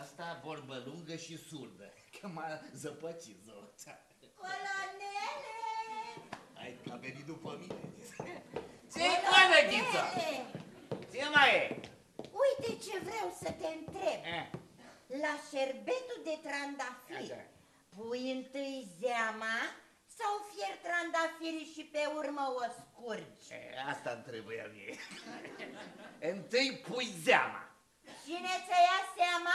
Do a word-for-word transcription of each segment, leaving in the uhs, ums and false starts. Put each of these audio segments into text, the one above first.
asta vorbă lungă și surdă, că m-a zăpăcit zoța. Colonele! Hai că a venit după mine. Ce-i bună, Ghiță? Ce mai e? Uite ce vreau să te întreb. Eh. La șerbetul de trandafiri, Așa. pui întâi zeama sau fier trandafirii și pe urmă o scurgi? E, asta îmi trebuia mie. Întâi pui zeama. Cine să ia seama?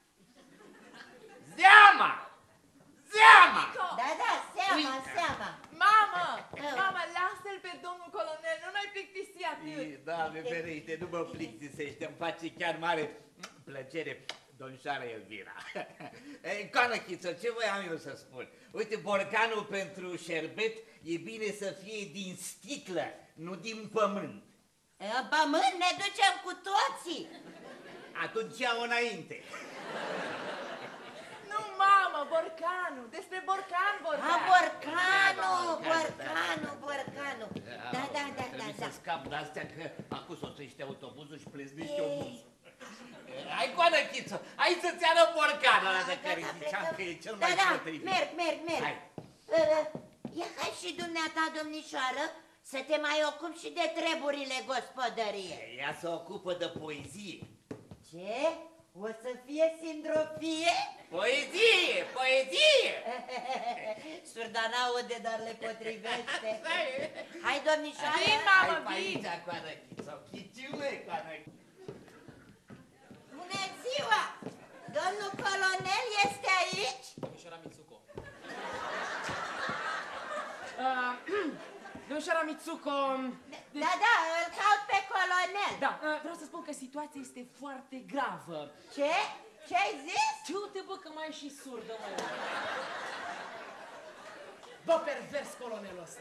Zeama! Zeama! Da, da, seama, Uite. seama. Mamă! Mama, lasă-l pe domnul colonel, nu mai plictisi atât. Ei, Doamne ferite, nu mă plictisește, îmi face chiar mare plăcere, domnișoara Elvira. Ei, Coană Chiță, ce voiam eu să spun? Uite, borcanul pentru șerbet e bine să fie din sticlă, nu din pământ. În pământ ne ducem cu toții. Atunci iau înainte. Nu, mamă, borcanul, despre borcan A, vorbeam. borcanul, Da, da, borcanul, borcanul. Da, da, da, da, Trebuie da. să scap de astea că acum sosește autobuzul și pleznește omul. Hai, Coană Chiță, hai să-ți arăt borcanul ăla de care ziceam că e cel mai Da, da, potrivit. merg, merg, merg. Hai. Uh, Ia hai și dumneata, domnișoară, să te mai ocupi și de treburile gospodăriei. Ea se ocupă de poezie. Ce? O să fie sindrofie? Poezie, poezie! Surda n-aude, dar le potrivește. Hai, domnișoară. Vin, mamă, Hai pe vin. aici, Coană Chiță, chiciule, Coană Chiță. Bună ziua! Domnul colonel este aici? Domnișoara Mitsuko. Uh, Domnișoara Mitsuko, deci, Da, da, îl caut pe colonel. da, uh, vreau să spun că situația este foarte gravă. Ce? Ce-ai zis? Ce uite, bă, că mai e și surdă, mă. Bă, pervers colonelul ăsta.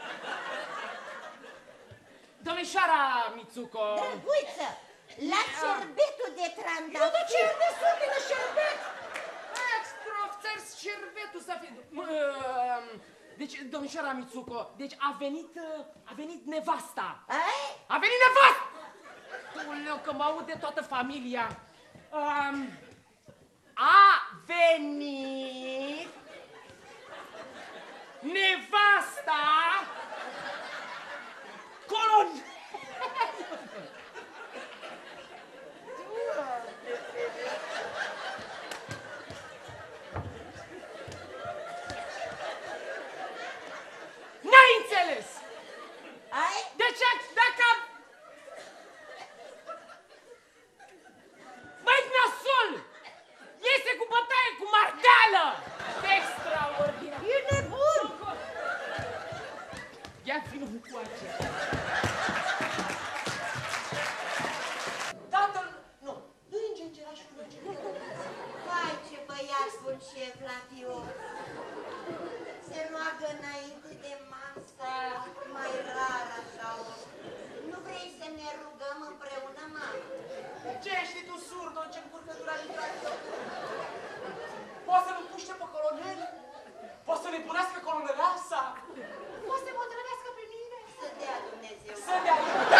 Domnișoara Mitsuko. Drăguiță, la șerbetul de Nu, trandafir. dar ce de sunt de șerbet? Extra, țări șerbetul să fie. Mă, Deci, domnișoara Mitsuko, deci a venit, a venit nevasta. Ai? A venit nevasta! Tuleu, că mă aude toată familia. Um, a venit nevasta colon... N-ai înțeles! Ai? Deci, dacă... Băi, nasol! Iese cu bătaie, cu marteală! Extraordinar! E nebun! Ia vină cu aceea. Tatăl... Nu, plânge îngeraș, plânge. Vai, ce băiat bun și evlavios. Se roagă înainte de masa, mai rar așa. Nu vrei să ne rugăm împreună, mamă? Ce ești tu surdo, ce încurcătura din tractor? Poți să-l împuște pe colonel? Poți să nebunească colonelasa? Poți să mă trăvească pe mine? Să dea Dumnezeu. Să dea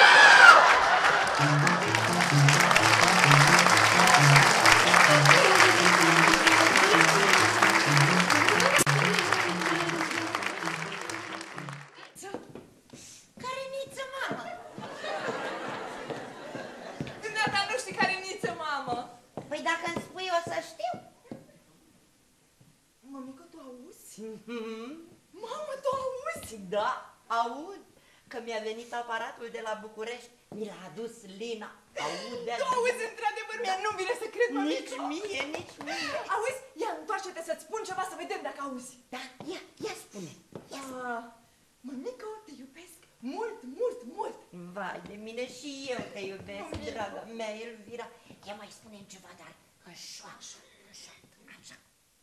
Care niță, mamă? Dumneata nu știi care niță, mamă. Păi dacă îmi spui, o să știu. Mămică, tu auzi? Mamă, tu auzi? Da, aud că mi-a venit aparatul de la București. Mi l-a adus Lina. Aud de Tu auzi, într-adevăr, mie nu vine să cred, Nici mămică. mie, nici mie. Auzi? Ia, întoarce-te să-ți spun ceva să vedem dacă auzi. Da, ia, ia spune. Ia spune. Ah, mămică, te iubesc mult, mult, mult. Vai de mine și eu te iubesc, Mămică. draga mea, Elvira. Ia mai spune-mi ceva, dar așa, așa, așa, așa.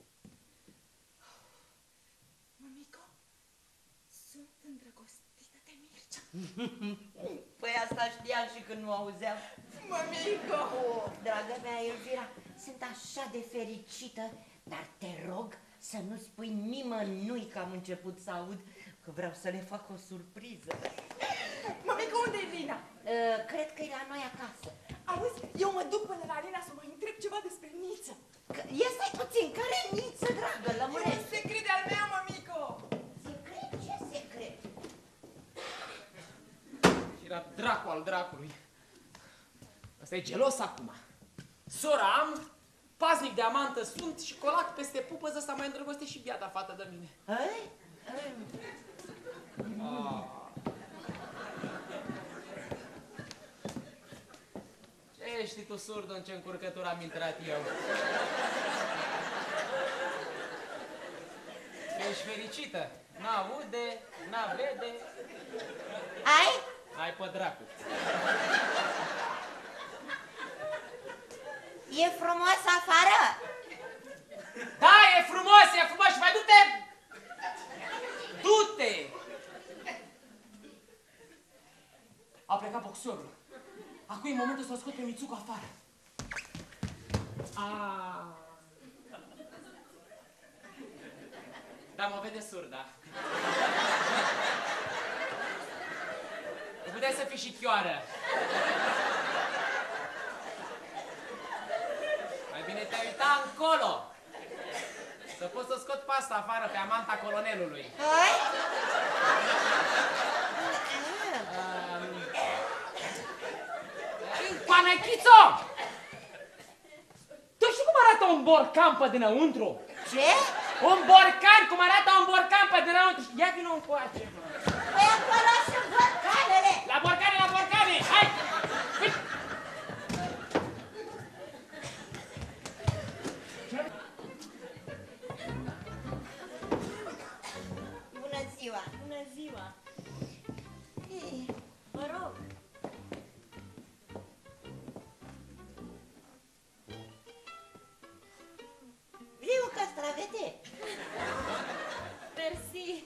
Mămică, sunt îndrăgostită de Mircea. Păi asta știam și când nu auzeam. Mămică! Oh, dragă mea, Elvira, sunt așa de fericită, dar te rog să nu spui nimănui că am început să aud, că vreau să le fac o surpriză. Mămică, unde e Lina? Uh, cred că e la noi acasă. Auzi, eu mă duc până la Lina să mă întreb ceva despre Niță. Ia stai puțin, care niță, dragă, lămurește. Secret al meu, mămico! Secret? Ce secret? Era dracu al dracului. Ăsta e gelos acum. Sora am, paznic de amantă sunt și colac peste pupăză s-a mai îndrăgostit și biata fată de mine. Ai? Ai. Ah. Ce știi tu, surdu, în ce încurcătură am intrat eu? Ești fericită. N-aude, n-vede. Ai? Ai pe dracu. E frumos afară? Da, e frumos, e frumos și mai du-te! Du-te! A plecat boxorul. Acum e momentul să o scot pe Mițucu afară. Ah. Da, mă vede surda. Nu puteai să fii și chioară. Mai bine te-ai uita încolo. Să poți să scot pe asta afară, pe amanta colonelului. Ai? Panechițo! Tu știi cum arată un borcan pe dinăuntru? Ce? Un borcan, cum arată un borcan pe dinăuntru? Ia vină încoace, mă. Păi acolo sunt borcanele! La borcane, la borcane! Hai! Uite! Bună ziua! Bună ziua! Ei, Vă rog! vrei o castravete? Mersi!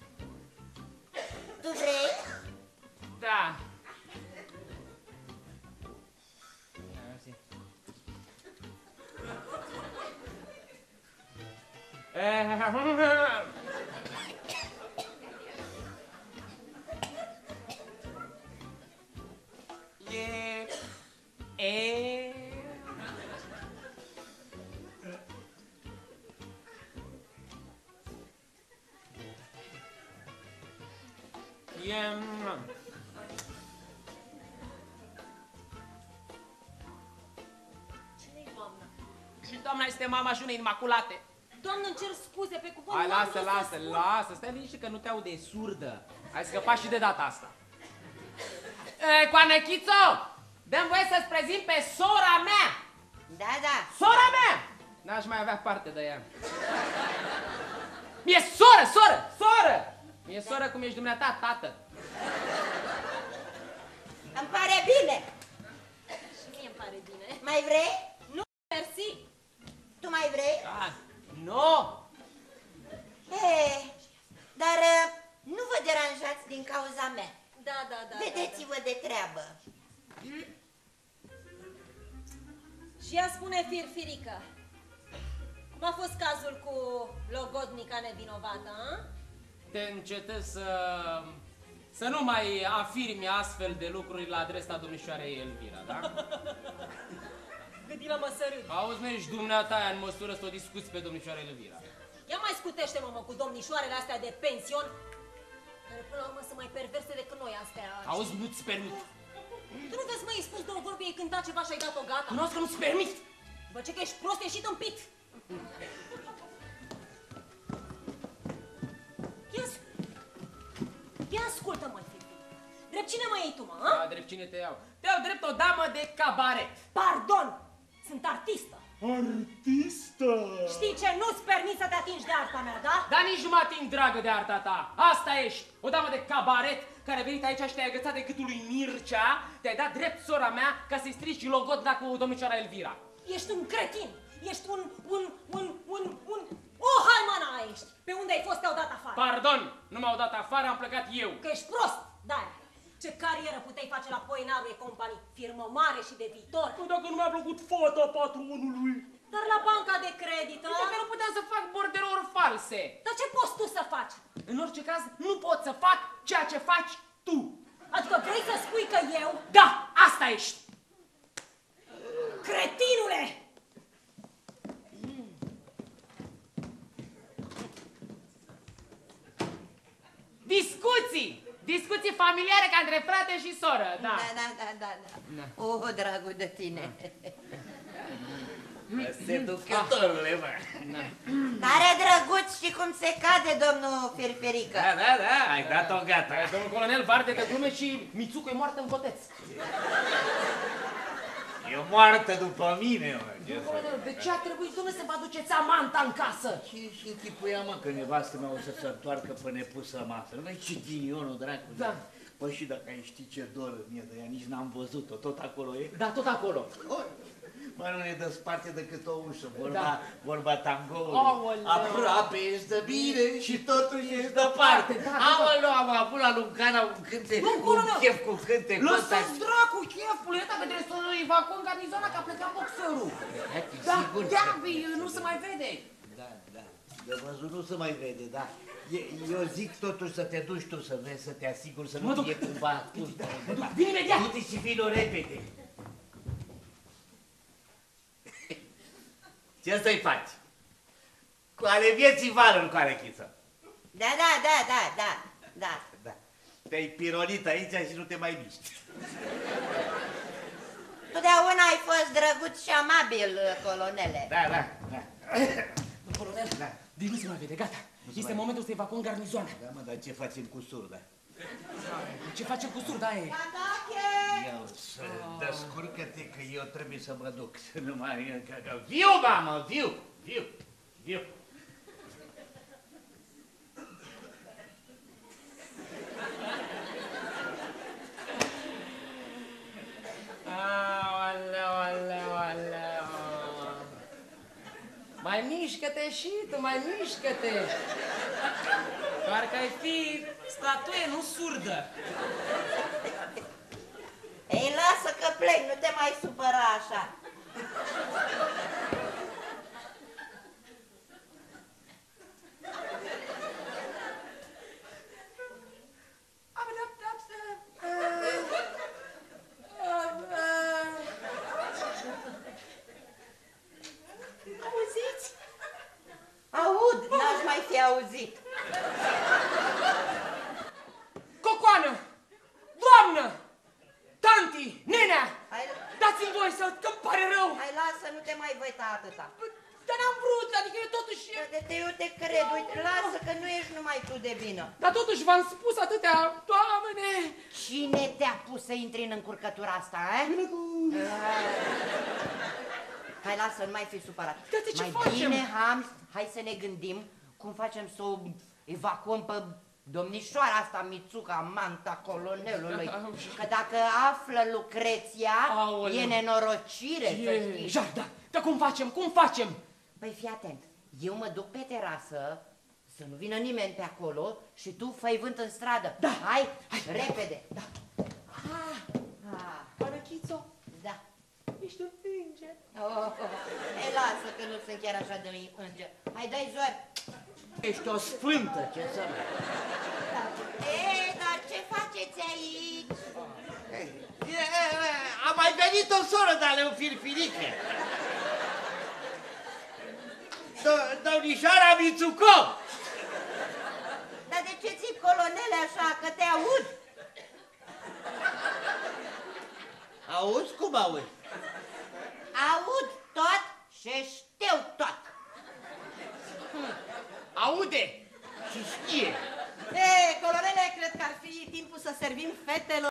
Tu vrei? Da. E... E... E... Cine-i doamna? Și doamna este mama Junei Imaculate. Doamnă, îmi cer scuze, pe cuvânt Hai, n-am lasă, vrut să lasă, spun. lasă, stai liniște că nu te aude, e surdă. Ai scăpat și de data asta. E, Coanechițo, dă-mi voie să-ți prezint pe sora mea. Da, da. Sora mea! N-aș mai avea parte de ea. E soră, soră, soră! E soră cum ești dumneata, tată. Îmi pare bine. Și mie îmi pare bine. Mai vrei? Nu, mersi! Tu mai vrei? Da. Nu! Ei, dar uh, nu vă deranjați din cauza mea. Da, da, da. Vedeți-vă de treabă. Da, da. Și ea spune firfirică. Cum a fost cazul cu logodnica nevinovată, a? Te încetezi să... să nu mai afirmi astfel de lucruri la adresa domnișoarei Elvira, da? Gândila mă sărât. Auzi, nu ești dumneata aia în măsură să o discuți pe domnișoara Elvira. Ia mai scutește-mă, mă, cu domnișoarele astea de pension, care până la urmă sunt mai perverse decât noi astea. Auzi, nu-ți permit. Tu nu vezi, mă, ai spus două vorbe, ai cântat ceva și ai dat-o gata. Cunosc că nu-ți permit. După ce că ești prost, ești și tâmpit. Ia, ia ascultă-mă, Fifi. Drept cine mă iei tu, mă, a? Da, drept cine te iau? Te iau drept o damă de cabaret. Pardon! Sunt artistă. Artistă! Știi ce? Nu-ți permit să te atingi de arta mea, da? Dar nici nu mă ating, dragă, de arta ta. Asta ești, o damă de cabaret care a venit aici și te-ai agățat de gâtul lui Mircea, te-ai dat drept sora mea ca să-i strici logodna cu domnișoara Elvira. Ești un cretin. Ești un, un, un, un, un... O, hai, mana, ești. Pe unde ai fost, te-au dat afară. Pardon, nu m-au dat afară, am plecat eu. Că ești prost, da. Ce carieră puteai face la Poenaru e Company, firmă mare și de viitor. Păi dacă nu mi-a plăcut fata patronului. Dar la banca de credit, a? Uite că nu puteam să fac borderouri false. Dar ce poți tu să faci? În orice caz, nu pot să fac ceea ce faci tu. Adică vrei să spui că eu, Da, asta ești. cretinule, discuții! Discuții familiare ca între frate și soră, da. Da, da, da, da, da. O, dragul de tine. Seducătorule, mă. Tare drăguț și cum se cade, domnul Firfirică. Da, da, da, ai dat-o gata. Domnul colonel Varde de glume și Mițucu e moartă în coteț. E moartă după mine, mă. Domnul colonel, de ce a trebuit, domnule, să vă aduceți amanta în casă? Și, și închipuia, mă, că nevastă mea o să se întoarcă pe nepusă masă. Nu mai ce ghinionul, dracu. Da. Păi și dacă ai ști ce dor mie de ea, nici n-am văzut-o, tot acolo e? Da, tot acolo. Mă, nu ne desparte decât o ușă, vorba, Da. vorba tangoului. Aoleu. Aproape ești de bine și totuși ești departe. Da, da, da. Aoleu, am avut la Lucana un cântec, Nu, un colonel. chef cu cântec. Lăsați dracu, chefule, dacă trebuie să evacuăm garnizona, că a plecat boxerul. Da, Sigur da, că- băi, nu se mai vede. Da, da, de văzut nu se mai vede, da. E- Eu zic totuși să te duci tu, să vezi, să te asiguri, să Mă nu duc. fie cumva ascuns. Mă duc, vin imediat. Du-te și vino repede. Ce să-i faci? Cu ale vieții valuri, cu ale chiță. Da, da, da, da, da, da. Da. Te-ai pironit aici și nu te mai miști. Totdeauna ai fost drăguț și amabil, colonele. Da, da, da. Colonel, Da. deci nu se mai vede, gata. Este mai momentul să evacuăm garnizoana. Da, mă, dar ce facem cu surda? Ce facem cu surda e? Patache! Eu să descurcă-te că eu trebuie să mă duc. Să nu mai... că- că- Viu, mamă, viu, viu, viu. Aoleu, aoleu, aoleu. Mai mișcă-te și tu, mai mișcă-te. Parcă ai fi statuie, nu surdă. Ei, lasă că plec, nu te mai supăra așa. Auziți? Aud, n-aș mai fi auzit. Cocoană! Doamnă! Tanti! Nenea! Hai, Dați-mi voie să... că-mi pare rău! hai, lasă, nu te mai văita atâta. Dar n-am vrut, adică eu totuși... De te, eu te cred, uite, lasă că nu ești numai tu de vină. Dar totuși v-am spus atâtea, Doamne! Cine te-a pus să intri în încurcătura asta, eh? Hai, lasă, nu mai fi supărat. Dar de ce mai facem? bine, Hams, hai să ne gândim cum facem să o evacuăm pe domnișoara asta, Mițuca, manta colonelului. Că dacă află Lucreția, Aoleu. e nenorocire, să E, știi. jar, da, dar cum facem, cum facem? Păi fii atent, eu mă duc pe terasă, să nu vină nimeni pe acolo și tu fă-i vânt în stradă. Da. Hai, repede. Da. Ah, ah, Parachițo, da. ești un înger. Oh, oh, oh. Ei, lasă că nu sunt chiar așa de înger. Hai, dai zor. Ești o sfântă, ce să mai... Ei, dar ce faceți aici? E, e, A mai venit o soră de ale o firfirică. Do- Domnișoara Mițuco! Dar de ce ții, colonele, așa, că te aud? Auzi cum auzi? Aud tot și știu tot. Aude! Și știe. Ei, colonele, cred că ar fi timpul să servim fetelor